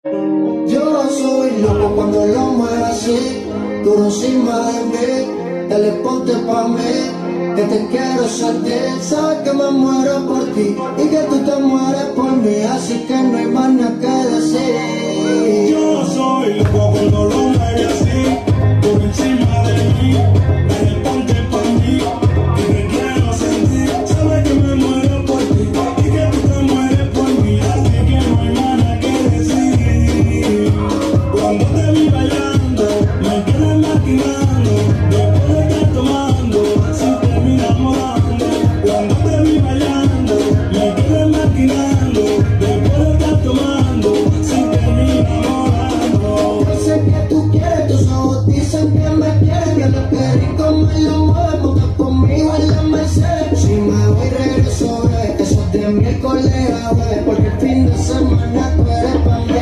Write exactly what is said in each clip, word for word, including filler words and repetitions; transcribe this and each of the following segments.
Yo soy loco cuando lo muevo así, tú encima de mí, dale ponte pa' mí, que te quiero sentir, sabes que me muero por ti y que tú te mueres por mí, así que no hay más nada que decir. Yo soy loco cuando lo mueves así, tú encima de mí, dale ponte pa' mí, que te quiero sentir, sabes que me muero por ti y que tú te mueres por mí, así que no hay más nada que decir. Cuando te vi bailando, me quedé maquinando, después de estar tomando, así termina enamorando. Cuando te vi bailando, me quedé maquinando, después de estar tomando, así termina enamorando. Yo sé que tú quieres, tus ojos dicen que me quieren, que lo que rico me lo mueve, monta conmigo en la Mercedes. Si me voy regreso, ve, eso es de mi colega, ve, porque el fin de semana tú eres pa' mí.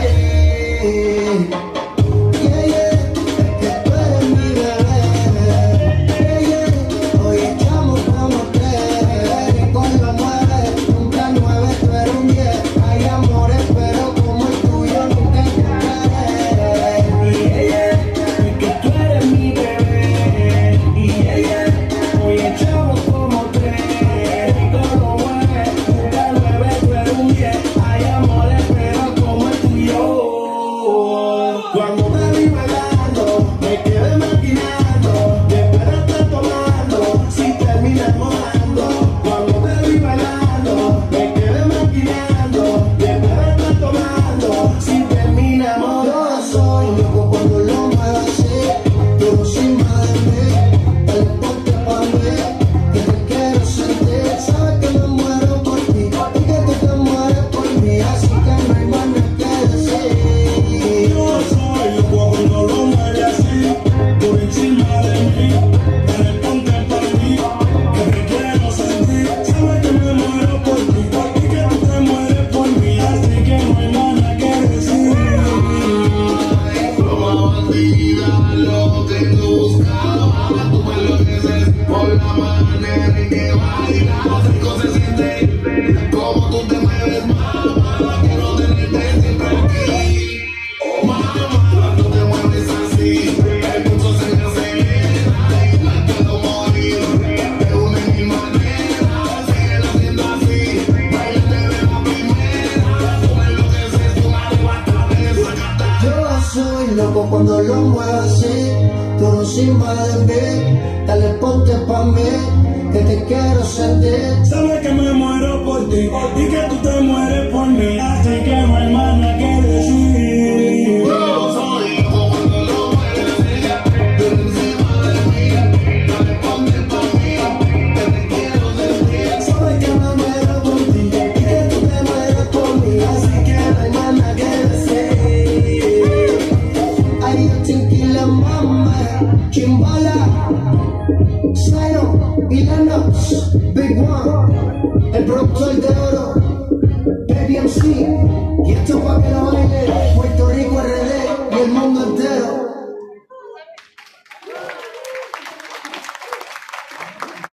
Yeah, yeah, es que tú eres mi bebé. Yeah, yeah, hoy echamos como tres, rico lo mueve, nunca nueve, tú eres un diez. Hay amores, pero como el tuyo nunca encontraré. Yeah, yeah, es que tú eres mi bebé. Y yeah, yeah, hoy echamos como tres, rico lo mueve, nunca nueve, tú eres un diez. Hay amores, pero como el tuyo. Cuando te vi bailando, me quedé maquinando, después de estar tomando, si termina enamorando. Cuando te vi bailando, me quedé maquinando, después de estar tomando, si termina enamorando. Yo soy loco cuando lo muevo así, tú encima de mí, dale ponte pa' mí, que te quiero sentir, sabes que me muero por ti y que tú te mueres por mí, así que no hay más nada que decir. Yo soy loco cuando lo mueves así, por encima de mí, dale ponte pa' mí, que te quiero sentir, sabes que me muero por ti y que tú te mueres por mí, así que no hay más nada que decir. Como bandida lo que tú buscabas, tú me enloqueces por la manera en que bailas, rico se siente como tú te mueves, mamá, quiero tenerte siempre aquí. Mamá, tú te mueves así, el pulso se me acelera y me puedo morir de una y mil maneras, sigue haciendo así, bailate de la primera, tú me enloqueces, tú me arrebatas de esa gata. Yo soy loco cuando lo muevo así, tú encima de mí, dale ponte pa' mí, que te quiero sentir. Sabes que me muero por ti y que tú te mueres por mí, así que no hay más nada que decir. Yo soy loco cuando lo mueves así, tú encima de mí, dale ponte pa' mí, que te quiero sentir. Sabes que me muero por ti y que tú te mueres por mí, así que no hay más nada que decir. Ay, yo tranquila, mamá, Chimbala, Cero y Lennox, Big One, el productor de oro, Baby M C, y esto pa' que lo baile, Puerto